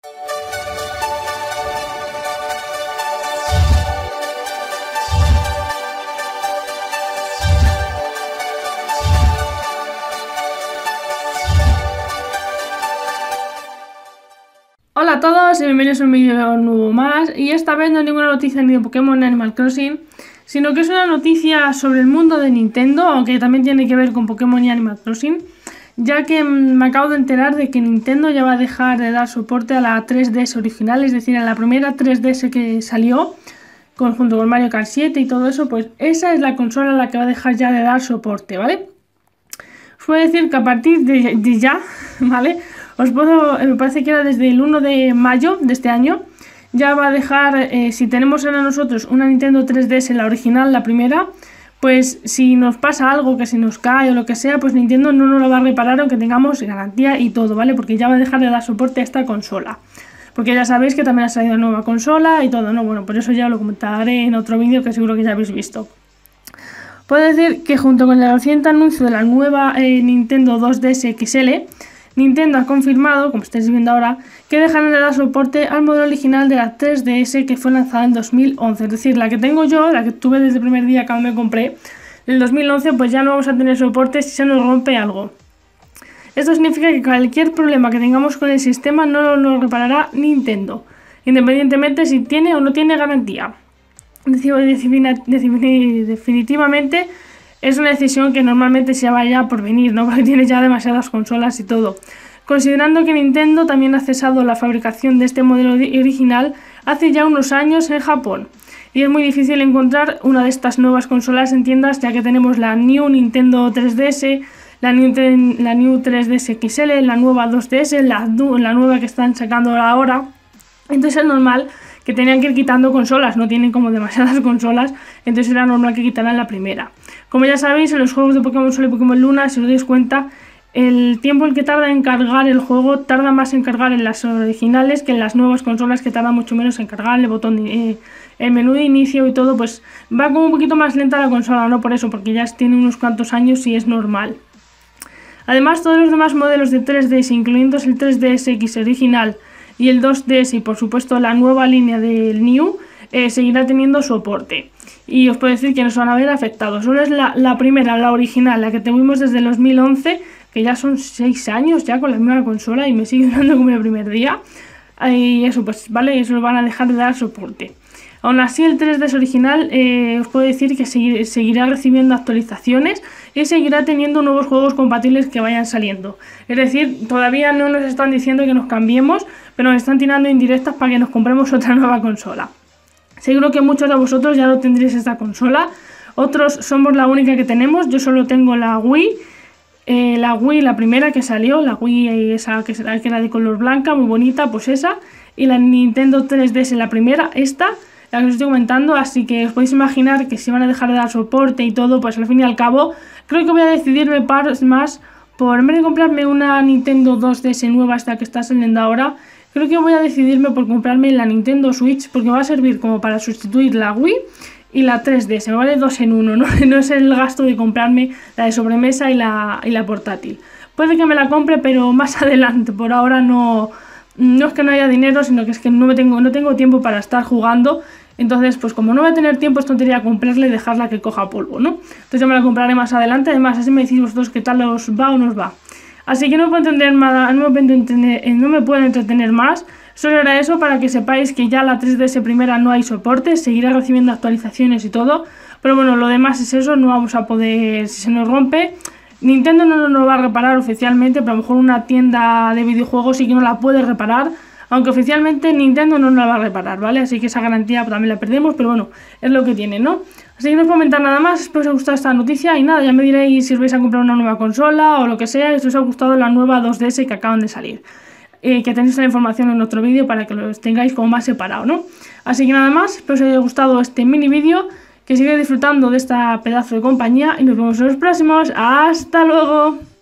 Hola a todos y bienvenidos a un vídeo nuevo más, y esta vez no es ninguna noticia ni de Pokémon ni Animal Crossing, sino que es una noticia sobre el mundo de Nintendo, aunque también tiene que ver con Pokémon y Animal Crossing, ya que me acabo de enterar de que Nintendo ya va a dejar de dar soporte a la 3DS original, es decir, a la primera 3DS que salió, junto con Mario Kart 7 y todo eso. Pues esa es la consola a la que va a dejar ya de dar soporte, ¿vale? Os puedo decir que a partir de ya, ¿vale? Me parece que era desde el 1 de mayo de este año, ya va a dejar, si tenemos ahora nosotros una Nintendo 3DS, la original, la primera, pues si nos pasa algo, que se nos cae o lo que sea, pues Nintendo no nos lo va a reparar aunque tengamos garantía y todo, ¿vale? Porque ya va a dejar de dar soporte a esta consola. Porque ya sabéis que también ha salido una nueva consola y todo, ¿no? Bueno, por eso ya lo comentaré en otro vídeo que seguro que ya habéis visto. Puedo decir que junto con el reciente anuncio de la nueva Nintendo 2DS XL, Nintendo ha confirmado, como estáis viendo ahora, que dejarán de dar soporte al modelo original de la 3DS que fue lanzada en 2011. Es decir, la que tengo yo, la que tuve desde el primer día cuando me compré, en 2011, pues ya no vamos a tener soporte si se nos rompe algo. Esto significa que cualquier problema que tengamos con el sistema no lo reparará Nintendo, independientemente si tiene o no tiene garantía. Definitivamente es una decisión que normalmente se vaya por venir, ¿no? Porque tiene ya demasiadas consolas y todo. Considerando que Nintendo también ha cesado la fabricación de este modelo original hace ya unos años en Japón. Y es muy difícil encontrar una de estas nuevas consolas en tiendas, ya que tenemos la New Nintendo 3DS, la New 3DS XL, la nueva 2DS, la nueva que están sacando ahora. Entonces es normal que tenían que ir quitando consolas, no tienen como demasiadas consolas, entonces era normal que quitaran la primera. Como ya sabéis, en los juegos de Pokémon Sol y Pokémon Luna, si os dais cuenta, el tiempo en que tarda en cargar el juego tarda más en cargar en las originales que en las nuevas consolas, que tarda mucho menos en cargar el botón el menú de inicio y todo, pues va como un poquito más lenta la consola, no por eso, porque ya tiene unos cuantos años y es normal. Además, todos los demás modelos de 3DS, incluyendo el 3DS X original y el 2DS y por supuesto la nueva línea del New, seguirá teniendo soporte. Y os puedo decir que no se van a ver afectados. Solo es la primera, la original, la que tuvimos desde el 2011, que ya son 6 años ya con la misma consola y me sigue dando como el primer día. Y eso, pues vale, eso lo van a dejar de dar soporte. Aún así, el 3DS original os puedo decir que seguirá recibiendo actualizaciones y seguirá teniendo nuevos juegos compatibles que vayan saliendo. Es decir, todavía no nos están diciendo que nos cambiemos, pero nos están tirando indirectas para que nos compremos otra nueva consola. Seguro que muchos de vosotros ya no tendréis esta consola, otros somos la única que tenemos. Yo solo tengo la Wii, la primera que salió, la Wii esa que era de color blanca, muy bonita, pues esa, y la Nintendo 3DS, la primera, esta, la que os estoy comentando, así que os podéis imaginar que si van a dejar de dar soporte y todo, pues al fin y al cabo, creo que voy a decidirme más por, en vez de comprarme una Nintendo 2DS nueva, esta que está saliendo ahora, creo que voy a decidirme por comprarme la Nintendo Switch, porque me va a servir como para sustituir la Wii y la 3DS, me vale 2 en 1, no es el gasto de comprarme la de sobremesa y la portátil. Puede que me la compre, pero más adelante, por ahora no es que no haya dinero, sino que es que no tengo tiempo para estar jugando. Entonces, pues como no voy a tener tiempo, es tontería comprarle y dejarla que coja polvo, ¿no? Entonces yo me la compraré más adelante, además así me decís vosotros qué tal os va o no os va. Así que no me puedo entretener más, solo era eso para que sepáis que ya la 3DS primera no hay soporte, seguirá recibiendo actualizaciones y todo, pero bueno, lo demás es eso, no vamos a poder, si se nos rompe, Nintendo no nos lo va a reparar oficialmente, pero a lo mejor una tienda de videojuegos sí que no la puede reparar, aunque oficialmente Nintendo no nos la va a reparar, ¿vale? Así que esa garantía también la perdemos, pero bueno, es lo que tiene, ¿no? Así que no os puedo comentar nada más, espero que os haya gustado esta noticia y nada, ya me diréis si os vais a comprar una nueva consola o lo que sea, y si os ha gustado la nueva 2DS que acaban de salir. Que tenéis la información en otro vídeo para que los tengáis como más separado, ¿no? Así que nada más, espero que os haya gustado este mini vídeo, que sigáis disfrutando de esta pedazo de compañía y nos vemos en los próximos. ¡Hasta luego!